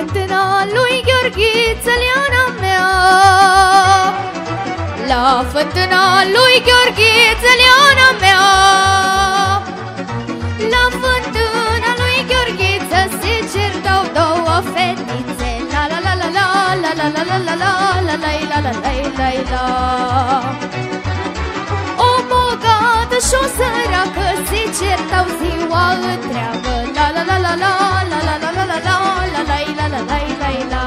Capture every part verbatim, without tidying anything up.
fântâna lui Gheorghiță, Leana mea. La fântâna lui Gheorghiță, Leana mea. La fântâna lui Gheorghiță se certau două fetițe. La la la la la la la la la la la la la la la la la. O bogată și o săracă se certau ziua întreagă. La la la la la la la la la la la la la la la la la.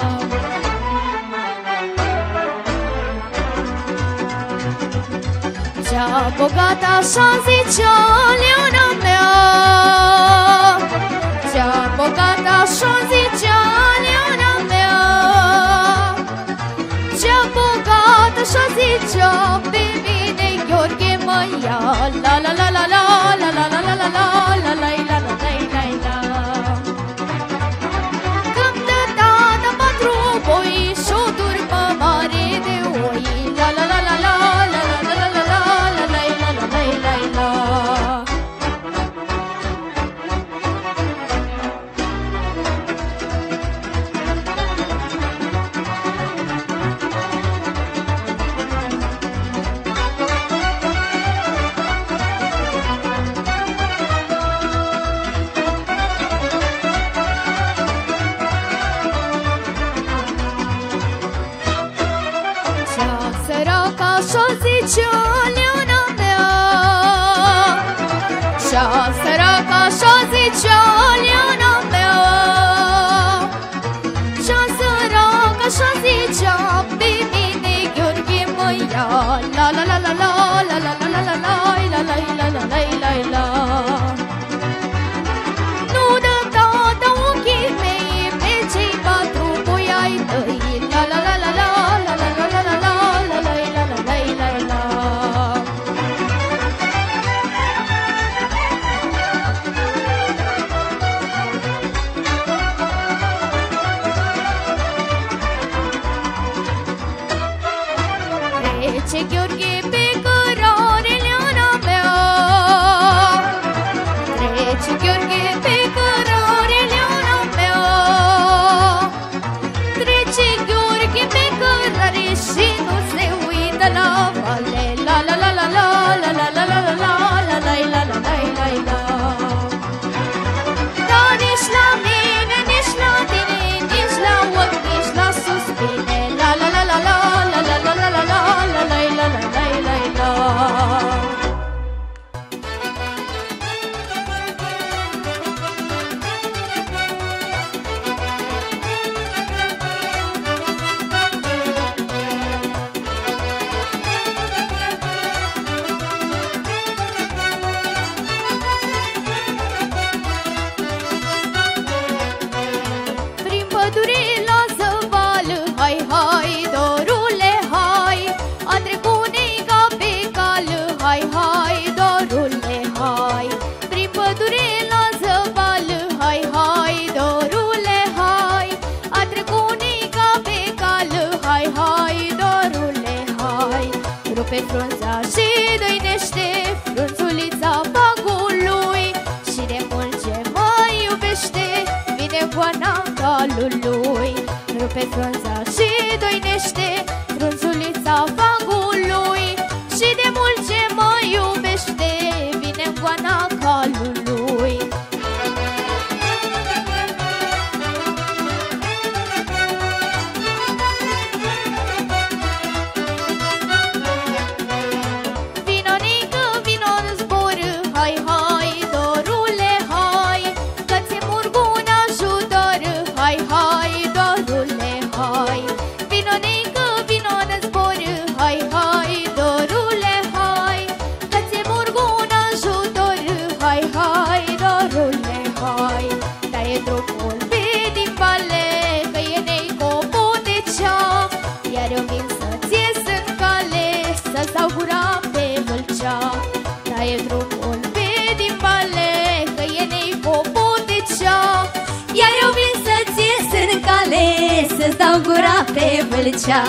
Cea bogată așa zicea, Leana mea. Cea bogată așa zicea, Leana mea. Cea bogată așa zicea, pe mine Gheorghe mă ia. La la la la la la la la la la la la la la la la la. Că-mi dă tata patru boi și o turmă mare de oi. La la la la la la la la la la la la la la la la. Așa zicea, Leana mea. Cea săracă așa zicea, Leana mea. Cea săracă așa zicea, pe mine Gheorghe mă ia. La la la la la la la la la la la la la la la la. Nu dă tata ochii mei pe cei patru boi ai tăi. La la la la la la la la la la la. Trece Gheorghe pe cărare, Leana mea. Trece Gheorghe pe cărare, Leana mea. Trece Gheorghe pe cărare și nu se uită la vale. La la la la la la la la la la la la la la la la la. Dar nici la mine, nici la tine, nici la ochi, nici la suspine. La la la la la la la la la la la la la la la la la. Prin pădure la zăval, hai, hai, dorule, hai. A trecut neica pe cal, hai, hai, dorule, hai. Prin pădure la zăval, hai, hai, dorule, hai. A trecut neica pe cal, hai, hai, dorule, hai. Rupe frunza și dăinește frunzulița bagului și de mult ce mă iubește vine goana calului. Rupe frunza și doinește frunzulița fagului și de mult ce mă iubește vine goana calului. Vino, nică, vino în zbor, hai, hai, dorule, hai. Că ți murg un ajutor, hai, hai, dorule, hai. Vino, nică, vino în zbor, hai, hai, dorule, hai. Că ți murg un ajutor, hai, hai, dorule, hai. Taie drumul pe din vale, că e neico potecea. Iar eu vin să-ți ies în cale, să-ți dau gura pe vâlcea. Taie drumul pe din vale, că e neico potecea. Iar eu vin să-ți ies în cale, să-ți dau gura pe vâlcea.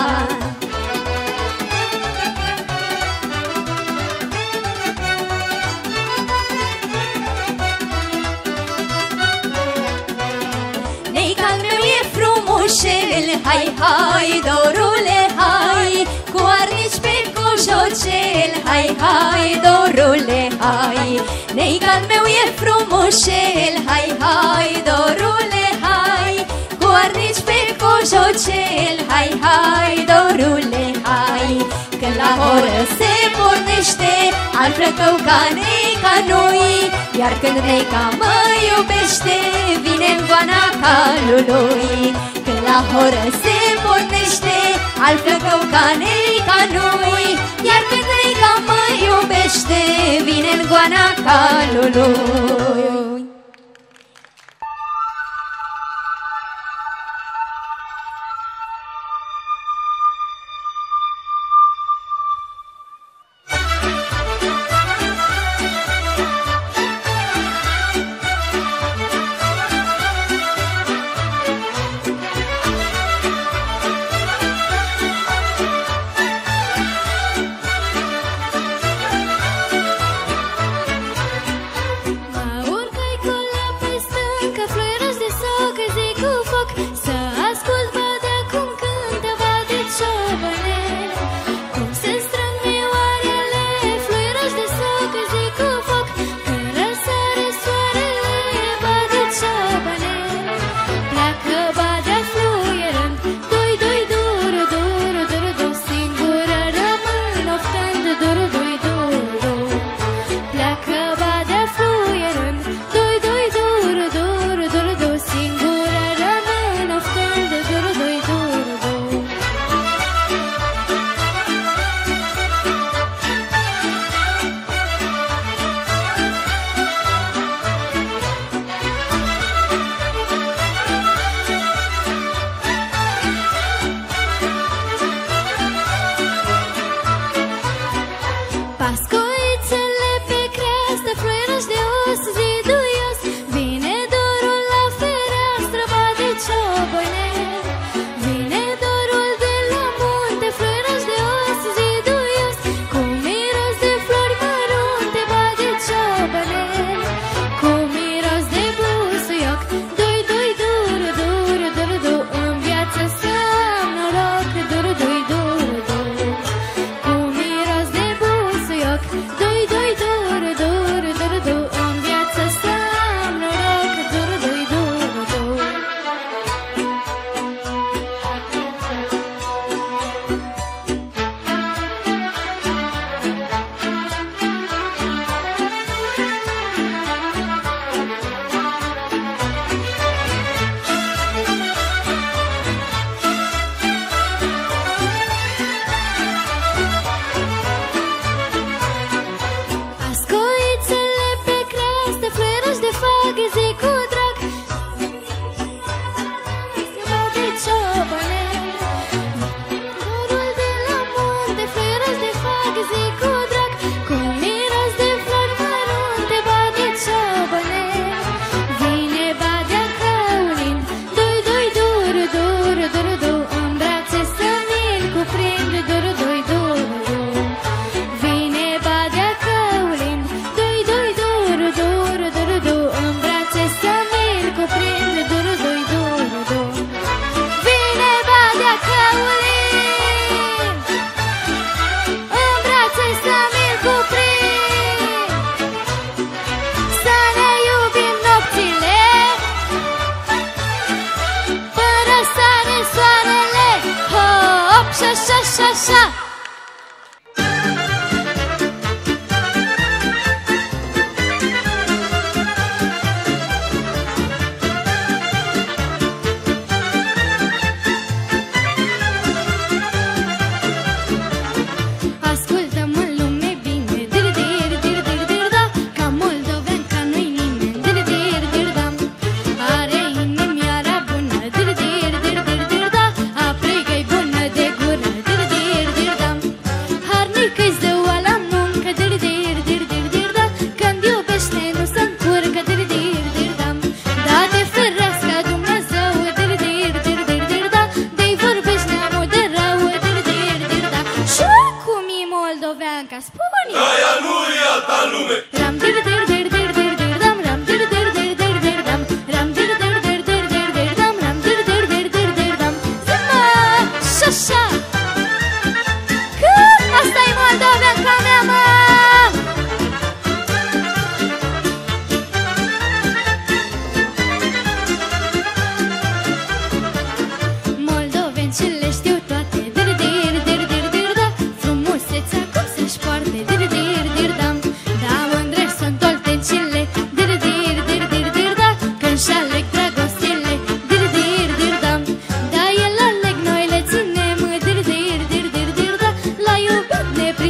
Neica-n meu e hai, hai, dorule, hai, cu arnici pe coșocel, hai, hai, dorule, hai, neican meu e frumoșel, hai, hai, dorule, hai, cu arnici pe coșocel, hai, hai, dorule, hai, când la horă se pornește, al Flăcău ca neica noi, iar când neica mă iubește, vine-n goana calului. Când la horă se pornește, al Flăcău ca neica noi, iar când neica mă iubește, vine-n goana calului.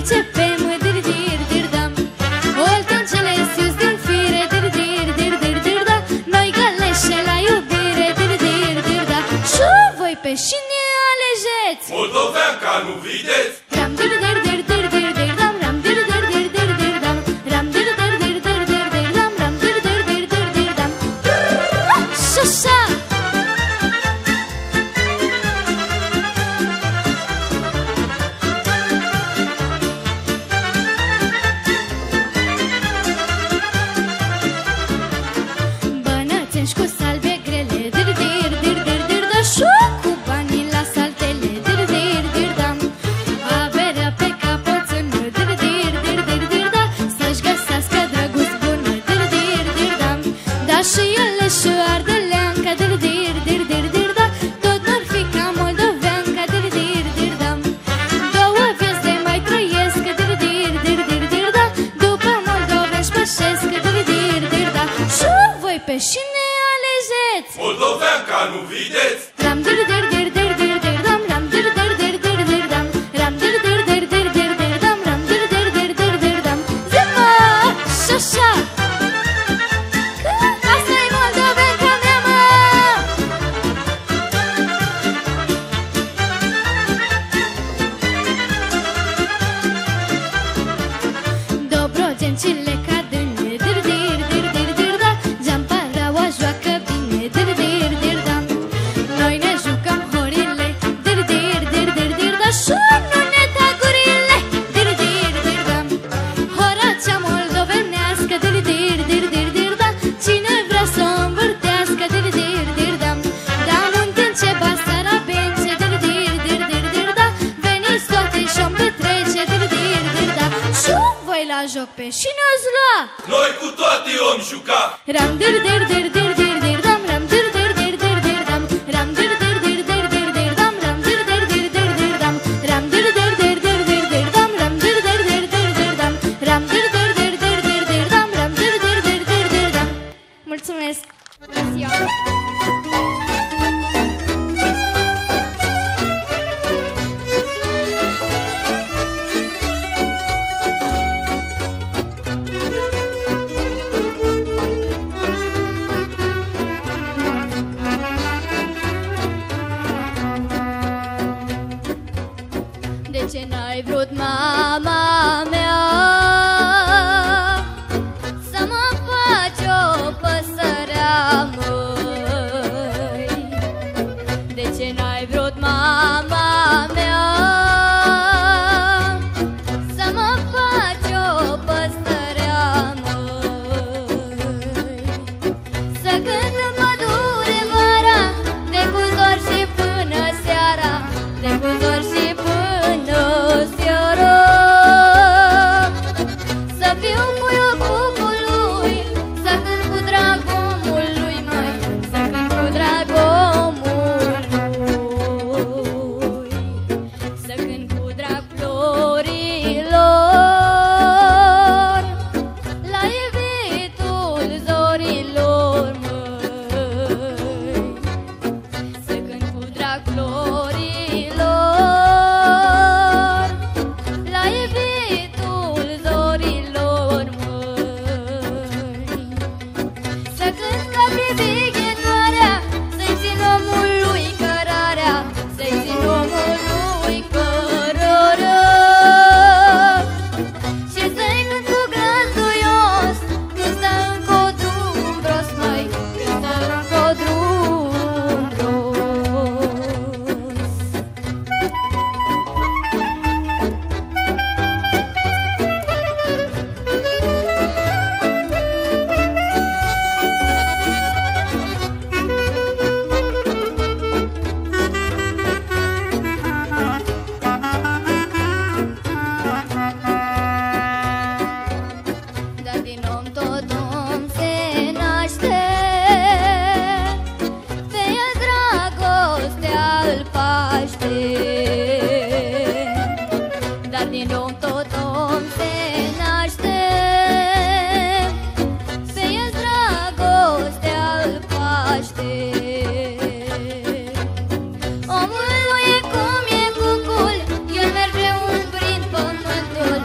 pricepem, dir dir dir dam. Olten celesius din fire, dir dir dir dir dir da. Noi găleșe la iubire, dir dir dir da. Și voi pe cine alegeți? Moldovean ca nu vedeți? Ram dir dir dir dir dir dir dam, ram dir dir dir dir dir dam, ram dir dir dir dir dir dir dam, ram dir dir dir dir dir dam. Șașa! Bănățeni cu salbe grele, dir dir dir dir dir da. Și cu banii la saltele, dir dir dir dam. Averea pe capoțână, dir dir dir dir dir da. Să-și găsească drăguț bună, dir dir dir dam. Da și ele și ardeleanca, dir dir dir dir dir da. Tot n-ar fi ca moldoveanca, dir dir dir dam. Două vieți de mai trăiesc, dir dir dir dir dir da. După moldovean șpășesc, dir dir dir da. Și voi pe cine alegeți? Moldovean ca nu vedeți? Ram dir dir dir dir dir dir dam, ram dir dir dir dir dir dam, ram dir dir dir dir dir dir dam, ram dir dir dir dir dir dam. Zi-mă, șașa! Că asta-i moldoveanca mea, mă! Dobrogencile cadâne, dir dir dir dir dir da. Geamparaua joacă bine, dir dir dir dam. Noi ne jucăm horile, dir dir dir dir dir da. Și nu ne tagurile, dir dir dir dam. Hora cea moldovenească, dir dir dir dir dir da. Cine vrea să o învârtească, dir dir dir dam. Da munte în ce basara bence, dir dir dir dir dir da. Veniți toate și-o-mi petrece, dir dir dir da. Și voi la joc pe cine o-ți lua? Noi cu toate om juca. Ram dir dir dir dir dir dir dam, ram dir dir dir dir dir dam, ram dir dir dir dir dir dir dam, ram dir dir dir dir dir dam, ram dir dir dir dir dir dir dam, ram dir dir dir dir dir dam, ram dir dir dir dir dir dir dam, ram dir dir dir dir dir dam. Mulțumesc! De ce n-ai vrut, mama mea, să mă faci o păsărea, măi? De ce n-ai vrut, mama mea, să mă faci o păsărea, măi? Să cânt în pădure vara, de cu zor și până seara, de cu zor și până seara. Să fiu puiul cucului, să cânt cu drag omului, măi, să cânt cu drag omului, să cânt cu drag florilor, la iubitul zorilor, măi, să cânt cu drag florilor, la iubitul zorilor, măi, să cânt ca privighetoarea, să-i țin omului cărarea, să-i țin omului cărarea, și să-i cânt cu glas duios, când stă încă o drum gros, măi, când stă încă o drum gros. Dar din om tot om se naște, pe el dragostea îl paște. Dar din om tot om se naște, pe el dragostea îl paște. Omul nu e cum e cucul, el merge umbrind pământul,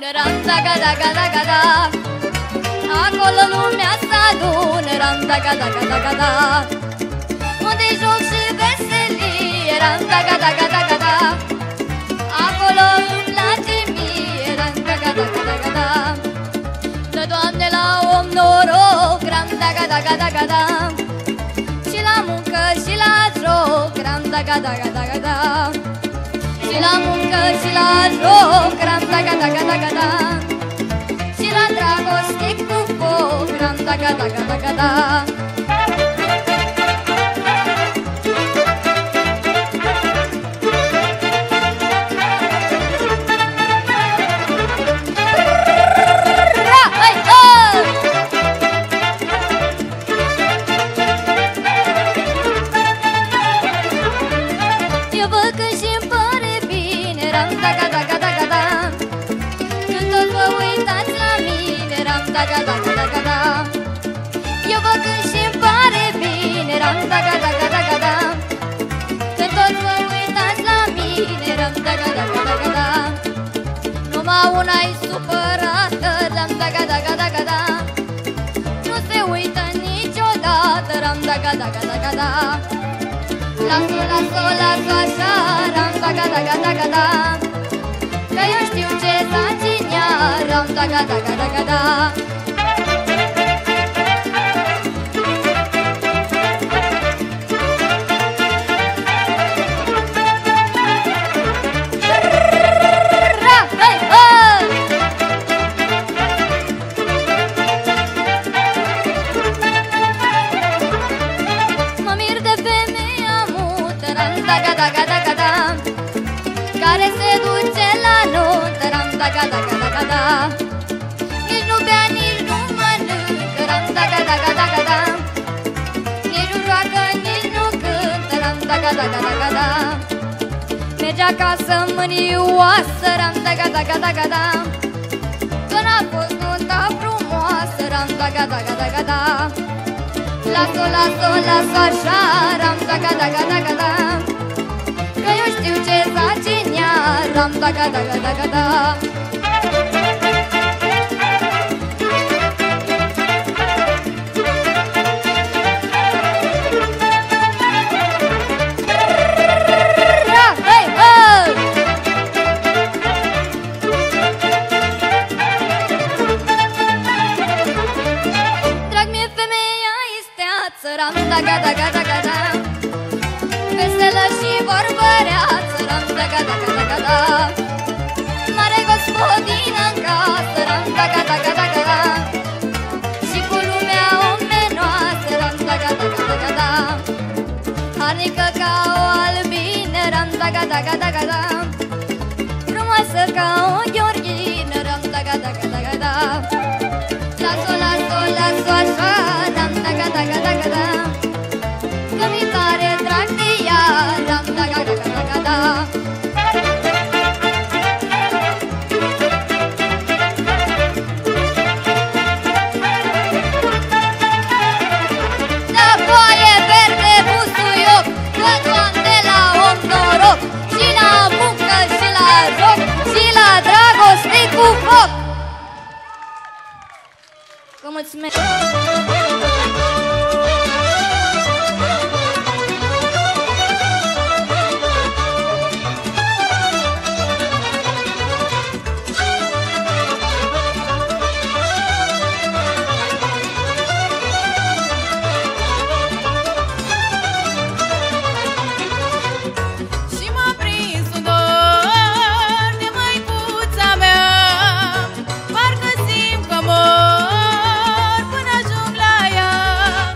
ram da ga da ga da ga da. Acolo lumea s-adună, ram da ga da ga da ga da. Unde joc și veselie, ram da ga da ga da ga da. Acolo îmi place mie, ram da ga da ga da ga da. Dă, Doamne, la om noroc, ram da ga da ga da ga da. Și la muncă și la joc, ram da ga da ga da ga da. Și la muncă și la joc, ram da ga da ga da ga da. Și la dragoste cu foc, ram da ga da ga da ga da. Da ga da ga da ga da. Eu văd când și-mi pare bine, ram da ga da ga da ga da. Când toți vă uitați la mine, ram da ga da ga da ga da. Numai una-i supărată, ram da ga da ga da ga da. Nu se uită niciodată, ram da ga da ga da ga da. Las-o, las-o, las-o așa, ram da ga da ga da ga da. Că eu știu ce faci în ea, ram da ga da ga da ga da. Mă mir de femeia mută, ram da ga da ga da ga da. Care se duce la nuntă, ram da ga da ga da ga da. Nici nu bea, nici nu mănâncă, ram da ga da ga da ga da. Nici nu joacă, nici nu cântă, ram da ga da ga da ga da. Merge acasă mânioasă, ram da ga da ga da ga da. Că n-a fost nunta frumoasă, ram da ga da ga da ga da. Las-o, las-o, las-o așa, ram da ga da ga da ga da. Că eu știu ce faci în ea, ram da ga da ga da ga da. Drag mie femeia isteață, ram da ga da ga da ga da. Veselă și vorbăreață, ram da ga da ga da ga da. Mare gospodină în casă, ram da ga da ga da ga da. Și cu lumea omenoasă, ram da ga da ga da ga da. Harnică ca o albină, ram da ga da ga da ga da. Frumoasă ca o gheorghină, ram da ga da ga da ga da. Las-o, las-o, las-o așa, ram da ga da ga da ga da. Că mi tare drag de ea, ram da ga da ga da ga da. Da foaie verde busuioc, că Doamne la om noroc. Și la muncă și la joc, și la dragoste cu foc. Vă mulțumesc! Parcă simt că mor până ajung la ea.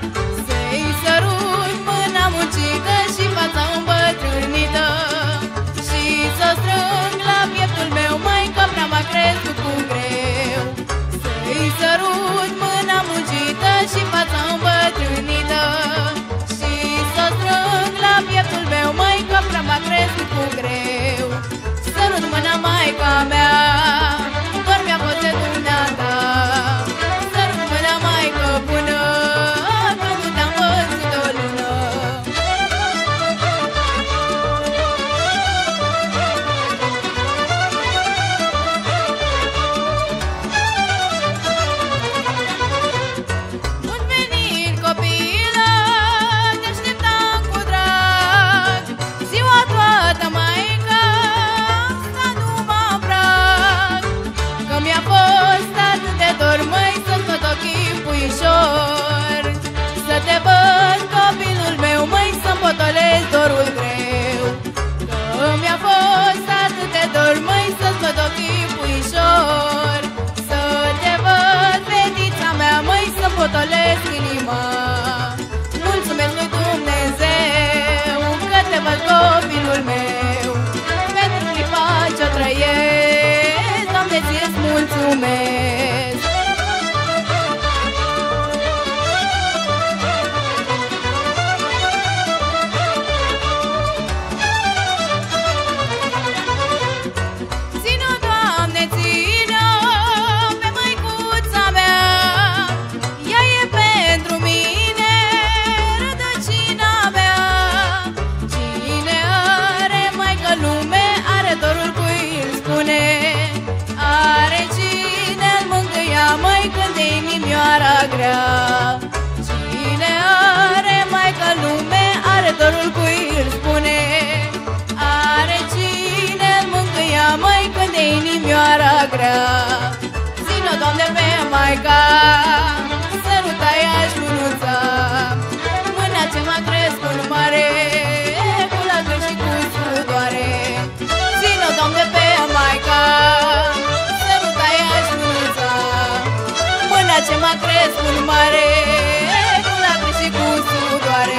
mulțumesc. Ține-o, Doamne, ține-o pe măicuța mea, ea e pentru mine rădăcina mea. Cine are maică lume, are dorul cui îl spune, are cine-l mângâia, măi, când e inimioara grea. Cine are maică lume, are dorul cui îl spune, are cine-l mângâia, măi, când e inimioara grea. Ține-o, Doamne, pe maica, săruta-i-aș mânuța, mâna ce m-a crescut mare, cu lacrimi și cu sudoare. Ține-o, Doamne, pe maica, săruta-i-aș mânuța, mâna ce m-a crescut mare, cu lacrimi și cu sudoare.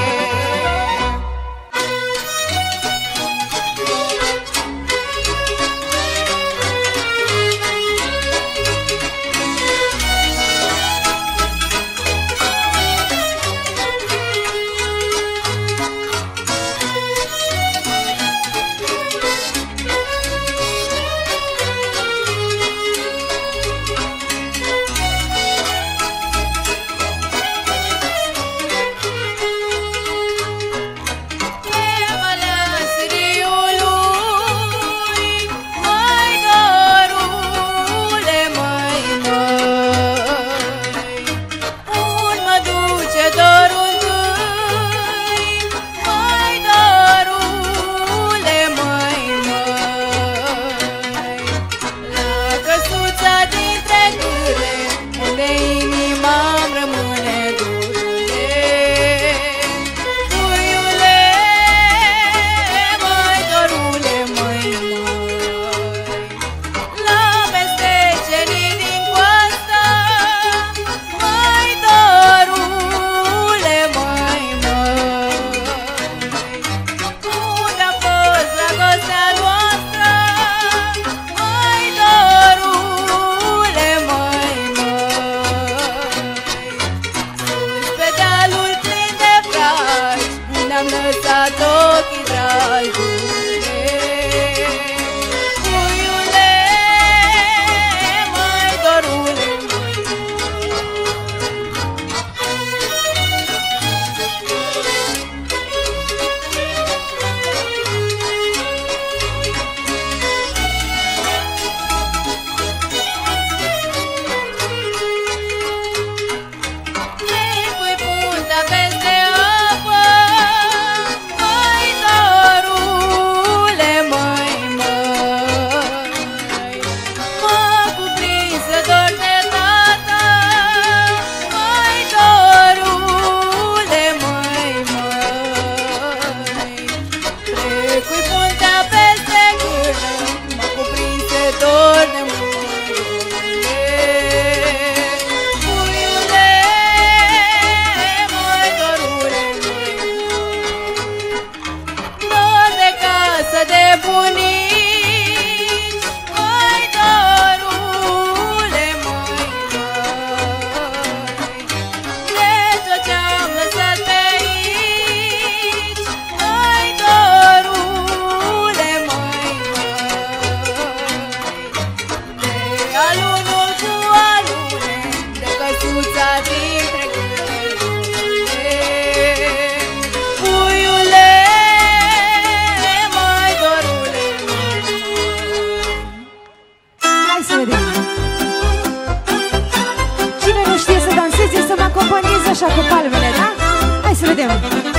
Așa cu palmele, da? Hai să vedem!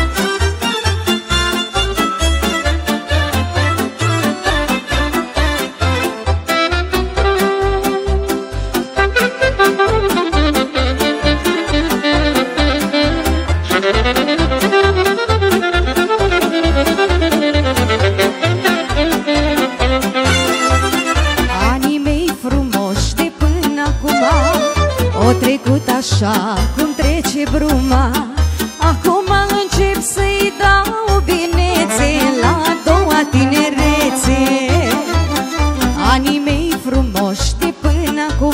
Anii mei frumoși de până acum o trecut așa cum trece bruma. Acum încep să-i dau binețe la a doua tinerețe. Anii mei frumoși de până acum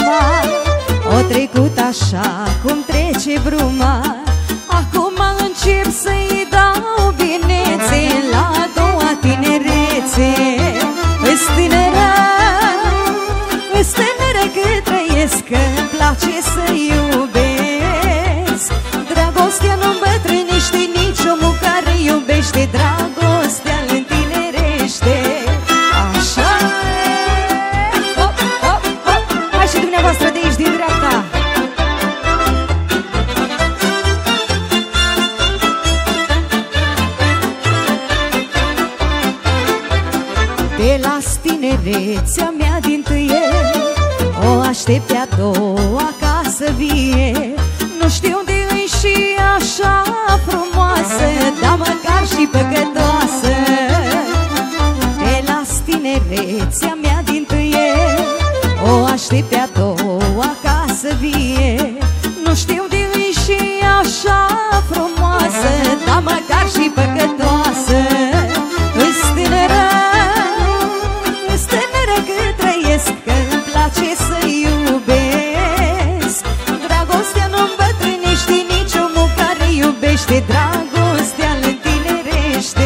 trecut așa cum trece bruma. Acum încep să-i dau binețe la a doua tinerețe. Îs tânără, îs tânără cât trăiesc, că-mi place să iubesc. Dragostea nu îmbătrânește, nici omul care iubește. Dragostea îl întinerește. Așa e. Hop, hop, hop. Hai și dumneavoastră de aici, din dreapta. De la tinerețea mea dintâie o aștept pe-a doua ca să vie. Nu știu de îi și așa frumoasă, dar măcar și păcătoasă. De la tinerețea mea dintâie o aștept pe-a doua ca să vie. Nu știu de îi și așa frumoasă, dar măcar și păcătoasă. Îs tânără, îs tânără cât trăiesc, că-mi place să iubesc. Dragostea nu îmbătrânește, nici omul care iubește. Dragostea îl întinerește.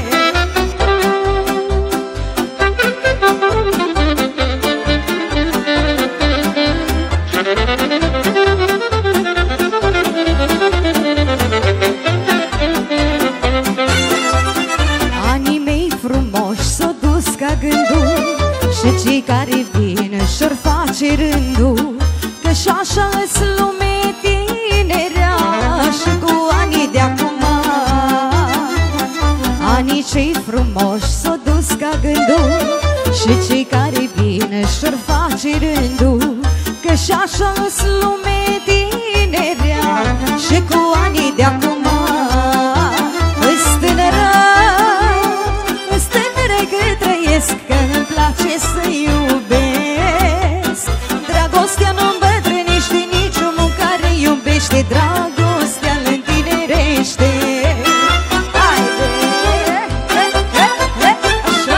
Anii mei frumoși s-o dus ca gândul, și cei care vin și-or face rândul. Că și așa îs lume tinerea și cu anii de acum. Anii cei frumoși s-o dus ca gândul, și cei care vin și-or face rândul. Că și așa îs lume tinerea și cu anii de acum. Îs tânără, îs tânără cât trăiesc, că-mi place să iubesc. Dragostea nu îmbătrânește, nici omul care iubește. Dragostea îl întinerește. Haide! He, he, he, așa!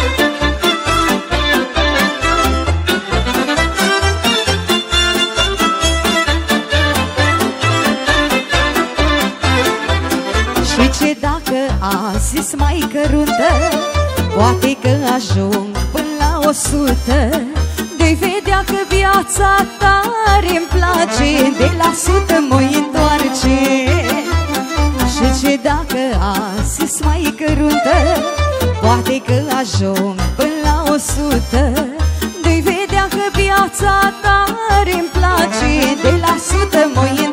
Și ce dacă azi-s mai căruntă, poate că ajung până la o sută. De-i vedea că viața tare-mi place, de la sută mă-i întoarce. Și ce dacă azi-s mai căruntă, poate că ajung până la o sută. De-i vedea că viața tare-mi place, de la sută mă-i întoarce.